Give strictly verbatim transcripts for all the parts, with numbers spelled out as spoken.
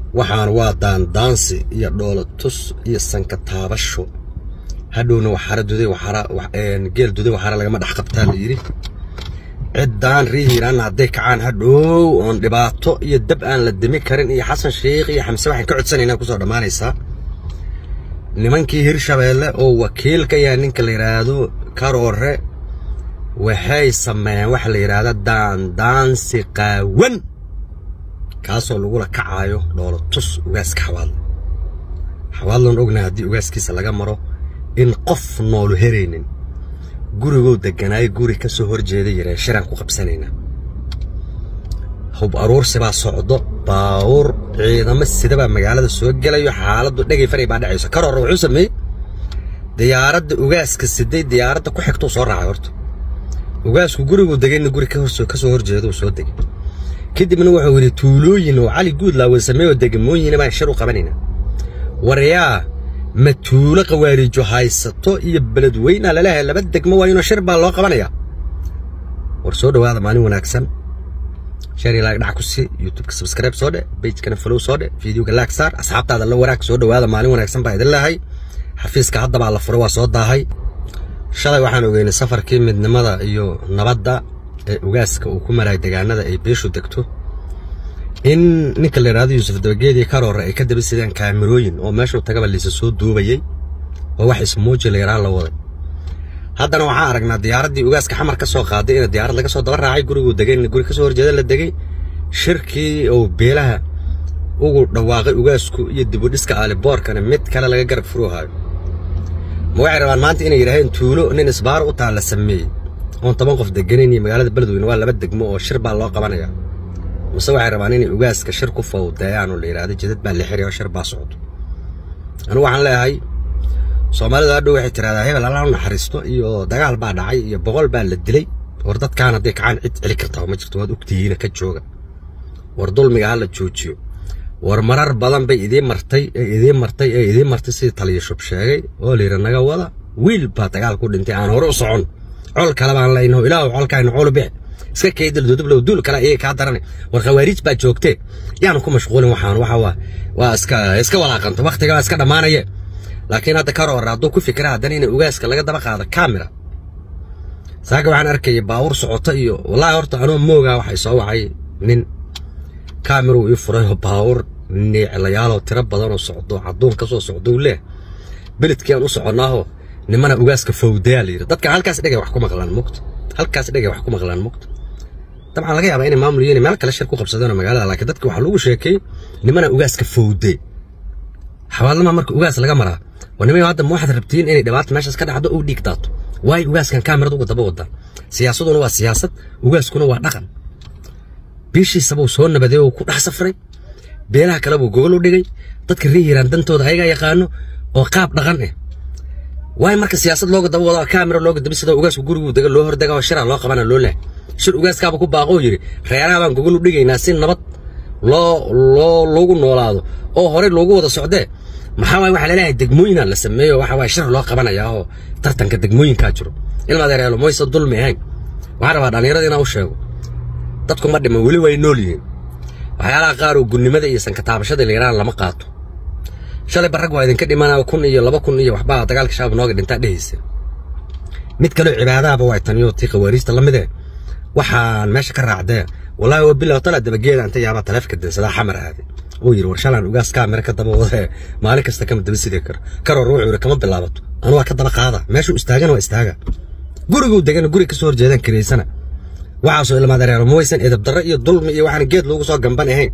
waxaan waa daan daansi iyo dhoolo tus iyo sanka taabasho hadhowna waxara duday waxara een geel duday waxara laga ma dhax qabtaa la yiri ciddaan rihiiraan haday kacaan hadhow on dhibaato iyo dab aan la dimi karin iyo xasan sheekh iyo xamse waxaan ka codsanaynaa ku soo dhamaanaysa nimankii Hirshabeelle oo wakiilka yaa ninka la yiraahdo Karoore waxay sameeyaan wax la yiraahdo daan daansi qaawan kaasoo lagu la kacayo dhoolo tus ugaaska xawaal xawaalon ogna hadii ugaaskiisa laga maro in qof nool hereenin gurigo deganaay guri ka soo horjeeday yare shiraan ku qabsanayna hub aroor sibaa socdo baawur ciidamo sidaba magaalada soo galayo xaaladu dhagay faray baa dhacayso Karoore wuxuu sameeyay diyaaradda ugaaska sidii diyaaradda ku xigto soo raacay horto ugaasku gurigo degayna guri ka horsoo ka soo horjeedo soo degay kadibna wuxuu yiri tuulooyin oo cali guud la wasameeyo degmooyin baa shir u qabanayna wariyaa matuula qawaarijo haysato iyo balad weyn la leeyahay laba degmo waa inuu shir baa loo qabanaya war soo dhawaada maalin wanaagsan share like dhac ku si YouTube ka subscribe soo dhe page kana follow soo dhe video ka like saar asxaabtaada la waraag soo dhawaada maalin wanaagsan baa idin leeyahay xafiiska hadda baa la furo waa soo daahay shalay waxaan ogeynay safarkii midnimada iyo nabadda ee ugaaska uu ku maray deegaanada ay beeshu degto in ninka la yiraahdo Yuusuf Dabageedi Karoore ay ka dabisadeen kaamirooyin oo meesha taga balisa soo duubayay oo wax ismooji la yiraahdo la waday haddana waxa aragnaa diyaaradii ugaaska xamar ka soo qaaday in diyaarad laga soo daba raacay gurigu degay guri ka soo horjeeda la degay shirkii oo beelaha ugu dhawaaqay ugaasku iyo dib u dhiska aaliboorkana mid kale laga garab furuuhayo ma waxay rabaan maanta inay yiraahdeen tuulo nin isbaar u taala sameeyay oo toban qof deganayeen magaalada Beledweyne waa laba degmo oo shir baa loo qabanaya mase waxay rabaan inay ugaaska shir ku fawdayaan oo la yiraahdo jidad baa la xiriyo shir baa socdo anu waxaan leeyahay Soomaalida hadhow waxay tiraahdaa hebel Allah u naxariisto iyo dagaal baa dhacay iyo boqol baa la dilay war dadkaan haday kacaan cid cili karta ma jirto waad ogtihiin ka jooga war dulmiga hala joojiyo war marar badan bay idin martay ee idin martay ee idin martay si taliye shub sheegay oo leeyahay naga wada wiil baa dagaal ku dhintay aan hore u socon col kala baan leeyno ilaahu colkaan col bix iska keedil dudub loo dul kala ee ka daranay war khawaarij baa joogtay yaanu ku mashquulin waxaan waxa waa waa iska iska walaaqanta waqtiga iska dhamaanaya laakiin hadda Karoore hadduu ku fikraa hadan in ugaaska laga daba qaado camera saaga waxaan arkay baawur socota iyo wallahi horta anoo mooga waxay soo wacay nin camera uu furay baawur neeclayaal oo tira badan oo socdo cadoon ka soo socdo leh beledkeen u soconaaho nimana ugaaska fawdaal yiri dadka halkaas dhigay wax ku maqlaan muqt halkaas dhigay wax ku maqlaan muqt طبعا laga yaabaa in maamuliyeen meel kale shir ku qabsadeen magaalada laakiin dadka waxa lagu sheekay nimana ugaaska fawday xawaalama marka ugaas laga maraa ونمي هذا مو واحد ربتين إني دبعت ماشي كده عدو أو ديك داتو واي وجاس كان كاميرا دوق دبوا ده سياسة هو سياسة وجاس كونه واحد دخل بيشي سبوا صورنا بديه وكل حسفري بينها كلام وجوجل ودقي تذكريه راندن تو ده هيجا يقانو وقاب دغنه واي مركز سياسة لوج دبوا ده كاميرا لوج دبي سده وجاس وجوجل ودقي لوهر دقا والشارع لوق بنا لوله شر وجاس كابو كوب باقويري ريانا بان جوجل ودقي ناسين نبض لا لا لوجو نولادو أو هوري لوجو ده سعودة maxaa waxa la leeyahay degmooyina la sameeyo waxa waa shir loo qabanaya oo tartanka degmooyinka jiro ilma dareelo mooyso dulmi ahayn waxa rabaa dhalinyarada inuu sheego dadku ma dhimo wali way nool yihiin waxyaalaha qaar oo gunnimada iyo sanka taabashada leeraan lama qaato shalay barag waa idinka dhimanaa kun iyo laba kun iyo waxba dagaalka shaab nooga dhinta dhehaysa mid kale cibaadaba way tan iyo tii qawaariista lamide waxaan meesha ka raacday wallahi oo bilaw tala dabageeda inta yaaba taleefka dinsada xamar aadi oo yiri warshalan ugaas kaamira ka daba wada maalin kasta kama daba sidii kar Karoore wuxuu kama bilaabato anu waa ka daba qaada meesha istaagan waa istaaga gurigu degan guri ka soo horjeedan kireysana waxa soo ilma dareero mooysan edab darro iyo dulmi iyo waxaan geed loogu soo gamban ahayn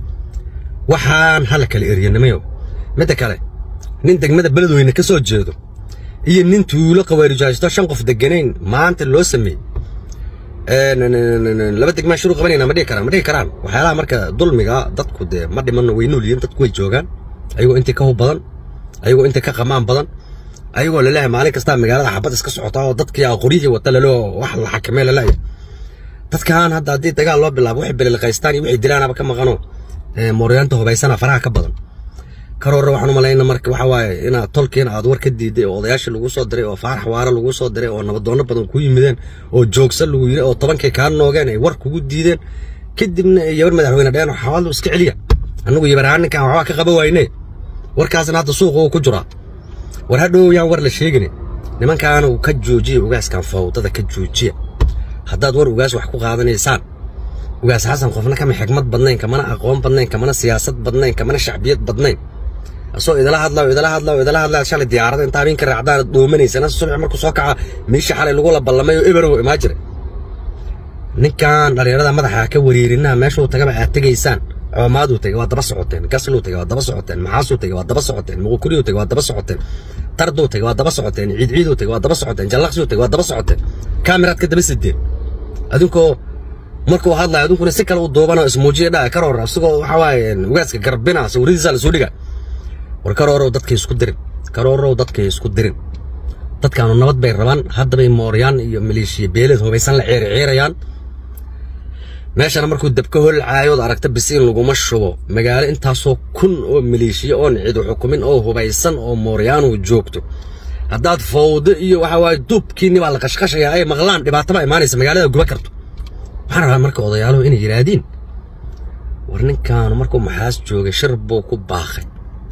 waxaan hal kale eriyanayo mid kale nin degmada Beledweyne ka soo jeedo iyo nin tuulo qawaarijaaysto shan qof deganeen maanta loo sameeyay laba degma shuru qabanayna ma dhigi karaan ma dhigi karaan waxyaalaha marka dulmiga dadku de ma dhiman way nool yihiin dadku way joogan ayagoo inta ka badan ayagoo inta ka qamaan badan ayagoo la leeyahay maalin kasta magaalada xabad iska socota oo dadkii aqooniyay wata loo wax la xakameeyo la leeyahay dadkaan hadda hadii dagaal loo bilaabo wax bilil qaystaan iyo wixii dilaanaba ka maqano ee mooryaanta hubaysana faraha ka badan Karoore waxaan u maleynaa marka waxa waaye ina tolkeen aad war ka diiday oo odayaasha lagu soo diray oo faarax waara lagu soo diray oo nabadoono badan ku yimideen oo joogsan lagu yiri oo tobankii ka noogeen ay war kugu diideen kadibna yawar madaxweyne dheer xawaaldu iska celiya annagu yibarahan kan waxa ka qaba waynay warkaasna hadda suuqa ku jira war hadhow yaan war la sheegin nimankaan uu ka joojiyo ugaaskan fawdada ka joojiya haddaad war ugaas wax ku qaadanaysaan ugaas xasan qofna kama xigmad badnayn kamana aqoon badnayn kamana siyaasad badnayn kamana shacbiyad badnayn asoo idala hadlaa idala hadlaa idala hadlaa shalay diyaarada inta habeenka raacdaan doomanaysan subax markuu soo kaca meesha xalay lagu la ballamay oo eberow imaajire ninkan dhalinyarada madaxa ka wariirina meesha uu tagaba aad tagaysaan coomaadu tagay waa daba socoteen gaslu tagay waa daba socoteen maxaasu tagay waa daba socoteen muquriyo tagay waa daba socoteen tardo tagay waa daba socoteen ciid ciido tagay waa daba socoteen jallaqsu tagay waa daba socoteen kaamiraad ka daba sideen adinkoo markuu hadlayo adinkuna si kale u doobano ismuujiye dhaa karoor asagoo waxa waaye ugaaska garbina sawiradiisa la soo dhiga war karoorow dadka isku dirin karoorow dadka isku dirin dadkaanu nabad bay rabaan hadda bay mooriyaan iyo maleeshiya beelad hubaysan la ceerceerayaan meeshana markuu dabka holcaayood aragta bisiin laguma shubo magaalo intaasoo kun oo maleeshiya oo cid xukumin oo hubaysan oo mooriyaan uu joogto haddaad fawdo iyo waxa waaye dubkiini baa la qashqashaya ay maqlaan dhibaato ma imaanaysa magaalada guba karto waxaan rabaa marka odayaaluhu inay yiraahdiin war ninkaanu markuu maxaas joogay shir buu ku baaqay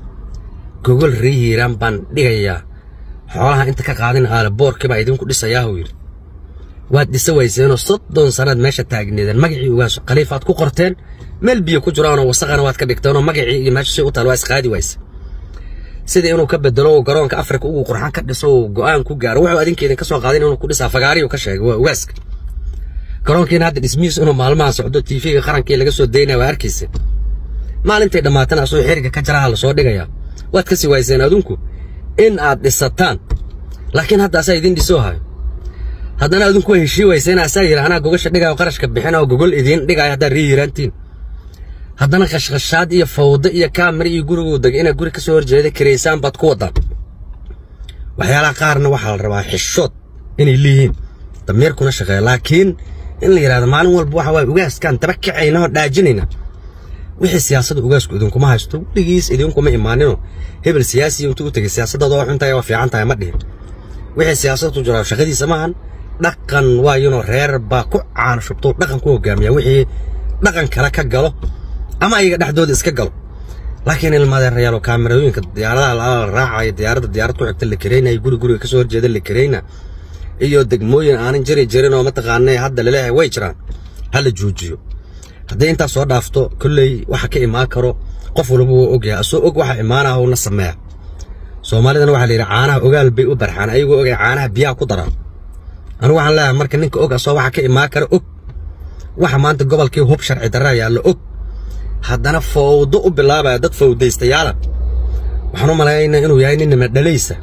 gogol riiraan baan dhigayaa xoolaha inta ka qaadin aala boorkii baa idinku dhisayaa uu yiri waad dhisa wayseen oo soddon sanad meesha taagneedeen magacii ugaas khaliifaad ku qorteen meel biyo ku jiraan oo wasaqana waad ka dhigteen oo magacii iyo meesha si u taal waa isqaadi wayse sida inuu ka bedelo garoonka Afrika ugu qurxan ka dhiso go'aan ku gaaro wuxuu adinkeedin ka soo qaadin inuu ku dhisaa fagaariyo ka sheegay waa ugaaska garoonkiina hadda dhismiis inuu maalmaha socdo T V-ga qarankii laga soo deynaa waa arkaysa maalintay dhamaatana soo xiriga ka jaraha la soo dhigayaa waad ka sii wayseen adunku in aad dhisataan laakiin hadda asaa idin dhiso hayo haddana adunku heshii wayseen asaa yiraahna gogasha dhigayo qarashka bixina oo gogol idin dhigayo hadda riirantiin haddana qashqashaad iyo fawdo iyo kaamir iyo gurigooda ina guri ka soo horjeeda kareysaan bad ku wadaan waxyaalaha qaarna waxa la rabaa xishood inay leeyihiin dameerkuna shaqeeya laakiin in la yiraahdo maalin walba waxa way ugaaskan tabakacayna oo dhaajinayna wixii siyaasadda ugaasku idin kuma haysto wiligiis idin kuma imaanino hebel siyaasi intuu u tagay siyaasadda oo xuntaay oo fiican tahay ma dhihin wixii siyaasaddu jira shaqadiisa maahan dhaqan waayino reer baa ku caan shubto dhaqan ku hogaamiya wixii dhaqan kala ka galo ama ayaga dhaxdooda iska galo laakiin ilmadeer reero kaamirooyinka diyaaradaha la raacay diyaaradda diyaarad ku xigta la kareynay guri guri ka soo horjeeda la kareyna iyo degmooyin aanan jiri jirin oo mataqaanay hadda la leeyahay way jiraan hal joojiyo haddii inta soo dhaafto kullay waxa ka imaan karo qof walba uu og yahay soo og waxa imaanaha oo na sameeya Soomaalidana waxa la yiraahdaa caanaha ogaal bay u barxaan ayagoo og caanaha biyaha ku daraan anu waxaan leeyahay marka ninka og asoo waxa ka imaan karo og waxa maanta gobolkii hub sharci darra yaalo og haddana fawdo u bilaabay dad fawdaystayaal waxaan u maleynayaa inuu yahay nin madhalaysa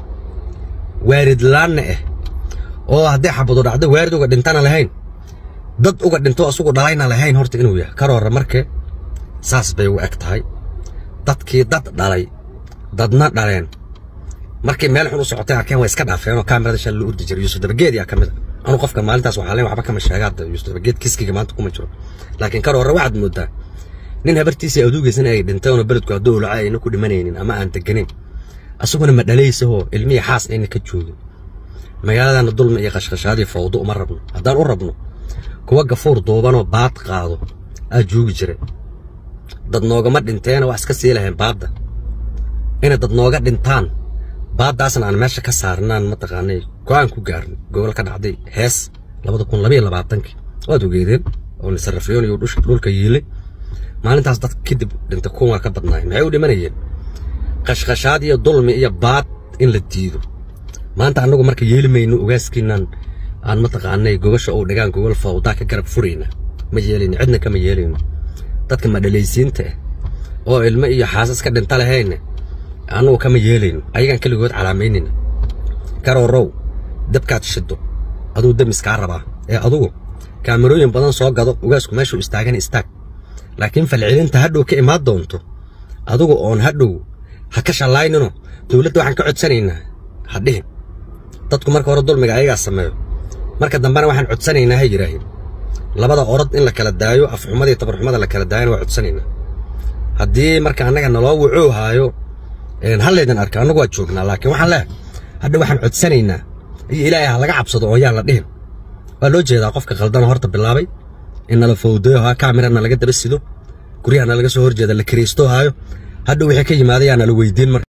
waarid laana ah oo haddii xabado dhacdo waarid uga dhintana lahayn dad uga dhinto asugu dhalayna lahayn horta inuu yahay karoor markee saas bay u eg tahay dadkii dad dhalay dadna dhaleen markii meel xun u socotay arkeen way iska dhaafeen oo kaamirada shal loo urdi jiray Yuusuf Dabageed yaa kamid anu qofka maalintaas waxa leen waxba kama sheegaad Yuusuf Dabageed kiskiga maanta kuma jiro laakiin karoor waxaad moodaa nin habartiisa aduugaysan ay dhintay oo beledku haduu lacay inuu ku dhimanaynin ama aan taganin asaguna ma dhalayso ilmihi xaas in ka joogo magaalada dulmi iyo qashqashaadi fawdo uma rabno hadaan u rabno kuwa gafuur doobanoo baad qaado aa joogi jiray dad noogama dhinteen wax iska sii lahayn baadda ina dad nooga dhintaan baaddaasna aan meesha ka saarnaan mataqaanay go'aan ku gaarno gobol ka dhacday hees laba kun iyo labaatan waad ogeedeen oo la sarrafiyoon iyo dhulka yiilay maalintaas dad kadib dhinta kuwa ka badnaay maxay u dhimanayeen qashqashaad iyo dulmi iyo baad in la diido maanta anagu marka yeelimayno ugaaskiinan aan mataqaanay gogasha oo dhigaan gogol fawda ka garab furayna ma yeelin cidna kama yeelin dadka ma dhalaysiinta oo ilmo iyo xaasas ka dhinta lahayn anagu kama yeelin ayagan kaligood calaameynina karoorow dabkaad shido aduu damiska rabaa ee adugu kaamirooyin badan soo gado ugaasku meesha u istaagan istaag laakiin falcelinta hadhow ka imaad doonto adugu oon hadhow ha ka shalaynino dawladda waxaan ka codsanaynaa hadhihin dadku marka hore dulmiga ayaga sameeyo marka dambana waxaan codsanaynaa hay yiraahin labada orod in la kala daayo afxumada iyo tabarxumada la kala daayana waa codsanaynaa haddii marka anaga naloo wuxuu haayo een halleedan arka anagu waa joognaa laakiin waxaan leeyahay hadda waxaan codsanaynaa iyo ilaahay ha laga cabsado oo yaan la dhihin waa loo jeedaa qofka qaldan horta bilaabay in la fawdeeyo ha kaamirana laga daba sido guryaha laga soo horjeeda la kireysto haayo hadda wixii ka yimaadayana la weydiin.